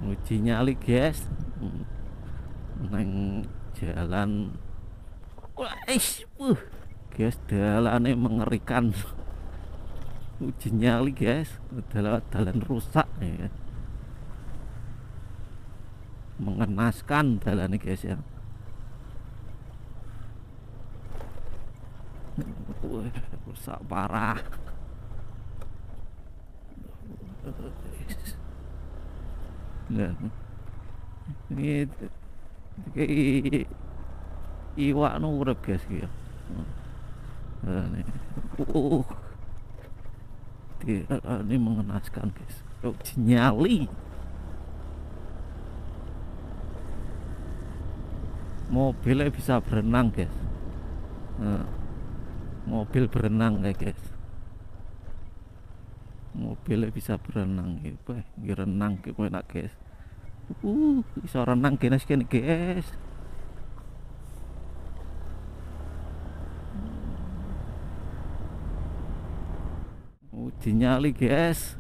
Uji nyali guys. Neng jalan. Wah, guys, jalannya mengerikan. Uji nyali guys, jalan rusak ya. Mengenaskan jalannya guys ya. Wah, rusak parah. Nah, ini kayak iwak nu urip guys ya. Uh, ini mengenaskan guys. Uji nyali. Mobilnya bisa berenang guys. Mobil berenang guys. Mobilnya bisa berenang gitu. Renang gitu enak guys. Bisa renang guys guys. Uji nyali guys.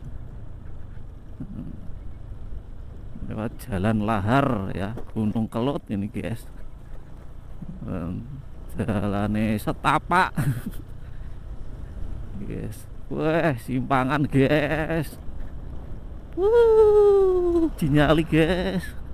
Lewat jalan lahar ya, Gunung Kelut ini guys. Jalannya setapak. Guys, wah simpangan guys. Uji nyali guys.